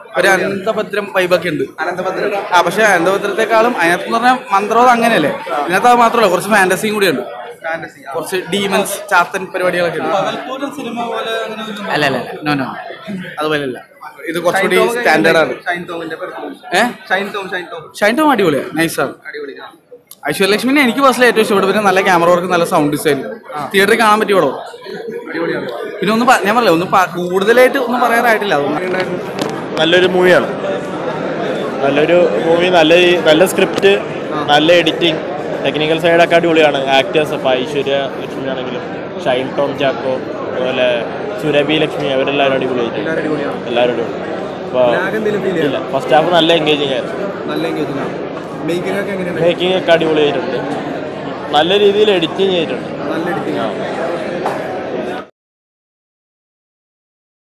ഒരു അനന്തഭദ്രം വൈബൊക്കെ ഉണ്ട്. പക്ഷെ അനന്തഭദ്രത്തെക്കാളും അതിനകത്ത് പറഞ്ഞാൽ മന്ത്രവും അങ്ങനെയല്ലേ, ഇതിനകത്ത് അത് മാത്രമല്ല കുറച്ച് ഫാന്റസിയും കൂടിയുണ്ട്, കുറച്ച് ഡീമൻസ് ചാത്തൻ പരിപാടികളൊക്കെ ഉണ്ട്. അല്ല അല്ല നോ നോ അതുപോലെയല്ല, ഇത് കുറച്ചുകൂടി സ്റ്റാൻഡേർഡ് ആണ്. ഷൈൻ ടോം അടിപൊളിയാണ്, നൈസാണ്. ഐശ്വര്യ ലക്ഷ്മിനെ എനിക്ക് പേഴ്സണലി ഏറ്റവും ഇഷ്ടപ്പെട്ടു. പിന്നെ നല്ല ക്യാമറ വർക്ക്, നല്ല സൗണ്ട് ഡിസൈൻ, തിയേറ്ററിൽ കാണാൻ പറ്റിയ പടം. പിന്നെ ഒന്നും ഞാൻ പറയില്ല, ഒന്നും കൂടുതലായിട്ട് ഒന്നും പറയാറായിട്ടില്ല. നല്ലൊരു മൂവിയാണ്, നല്ലൊരു മൂവി, നല്ല സ്ക്രിപ്റ്റ്, നല്ല എഡിറ്റിംഗ്, ടെക്നിക്കൽ സൈഡൊക്കെ അടിപൊളിയാണ്. ആക്ടേഴ്സ് ഇപ്പോൾ ഐശ്വര്യ ലക്ഷ്മി ആണെങ്കിലും ഷൈൻ ടോം ചാക്കോ അതുപോലെ സുരഭി ലക്ഷ്മി അവരെല്ലാവരും അടിപൊളിയായിട്ട് എല്ലാവരും അടിപൊളി. അപ്പോൾ ഇല്ല, ഫസ്റ്റ് ഹാഫ് നല്ല എൻഗേജിങ് ആയിരുന്നു. മേക്കിംഗ് ഒക്കെ അടിപൊളിയായിട്ടുണ്ട്, നല്ല രീതിയിൽ എഡിറ്റിംഗ് ചെയ്തിട്ടുണ്ട്.